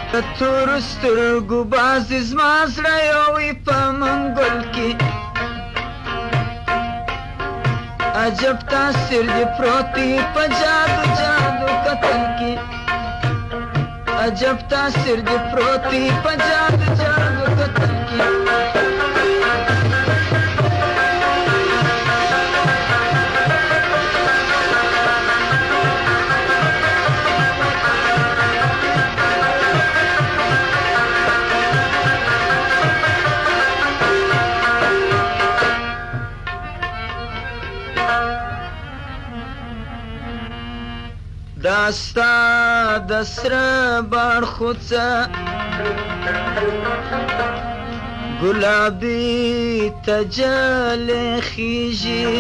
د تور سترګو باز زما زړه یووي په منګل کې عجب تاثیر دی پروت دی په جادو جادو قتل کې عجب تاثیر دی پروت دی په جادو جادو قتل کې داستا د سره بار خوڅه ګلابي تجلې خيږي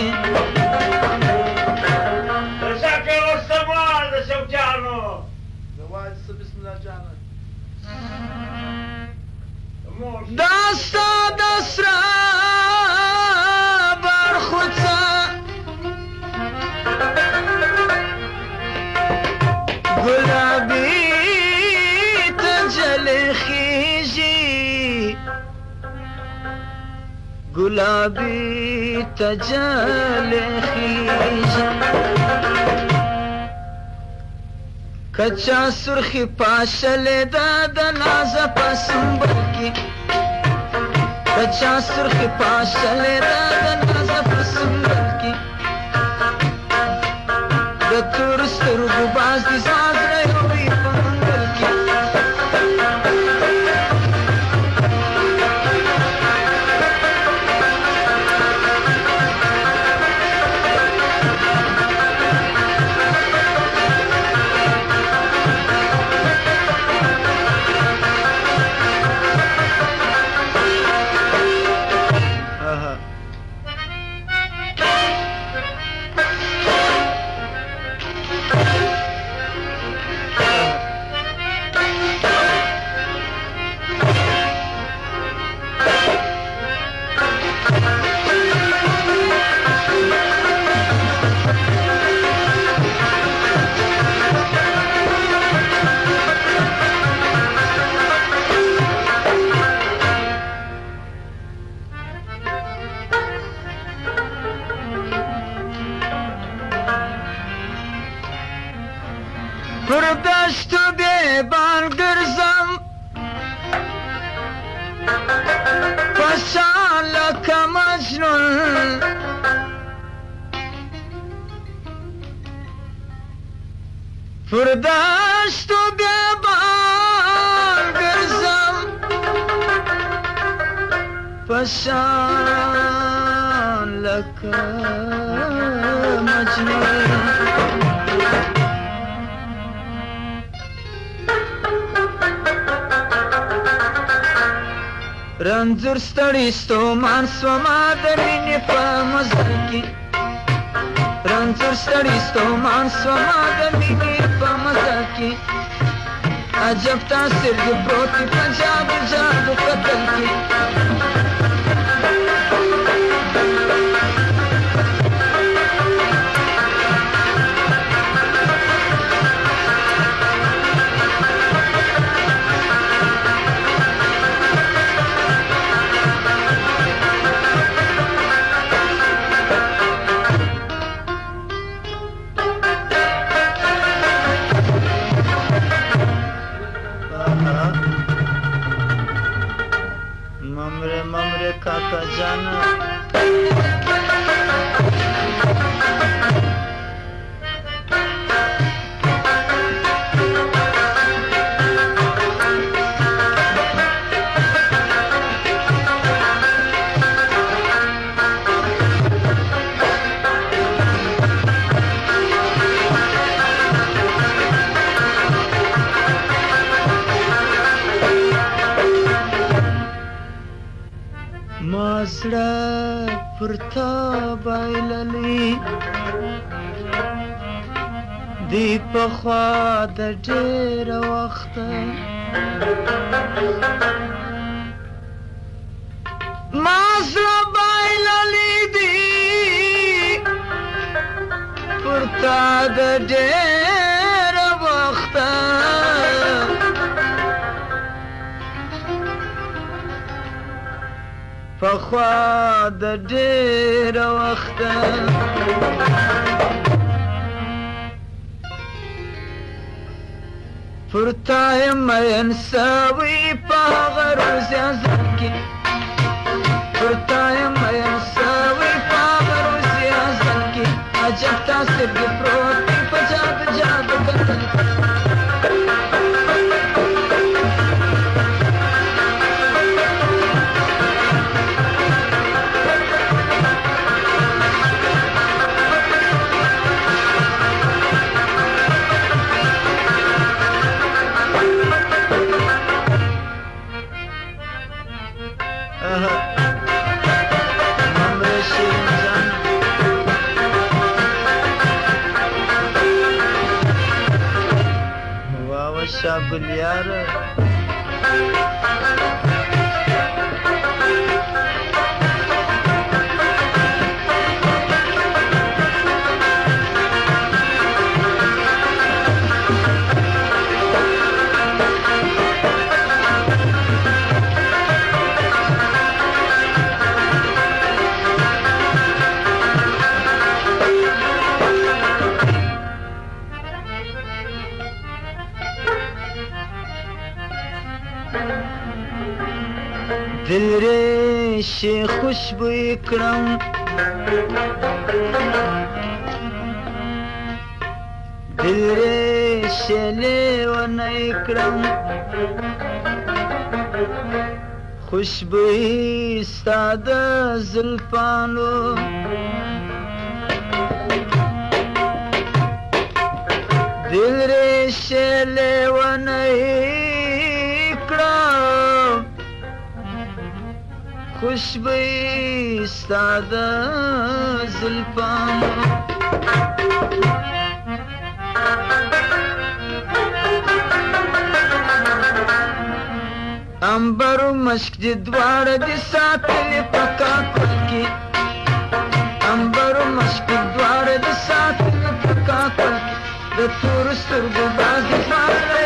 رشاکه واستمال د شوجانو زواج بسم الله جانه داستا د سره بار خوڅه گلابی تجل خیجی گلابی تجل خیجی کچا سرخی پاشل داد نازا پسنبل کی کچا سرخی پاشل داد نازا پسنبل کی د تور سترګو باز دي زما زړه یووي په منګل کې پر دشتو بیبان گرزم پشان لکه مجنون پر دشتو بیبان گرزم پشان لکه مجنون رنځور ستړی ستومان سوما د مینې په مزل کې رنځور ستړی ستومان سوما د مینې په مزل کې عجب تاثیر دی پروت دی په جادو جادو قتل کې ممره ممره کاکا جانا مازړه پر تا بایللی دی پخوا د ډېر وخته مازړه بایللی دی پر تا د ډېر وخته پخوا د ډېره وخته پر تا یم مین سوی په هغه روز ازل کې پر تا یم مین سوی په هغه روز ازل کې عجب تاثیر دې پروت دی په جاد جاد کتل شاگل یار دل ریش خوشبوی کرم دل ریش لیونی کرم خوشبوی ستا د زلفانو دل ریش لیونی خوشبوی ستا د زلفانو عنبر و مشک دې دواړه دې ساتلې په کاکل کې عنبر و مشک دې دواړه دې ساتلې په کاکل کې د تورو سترګو باز دې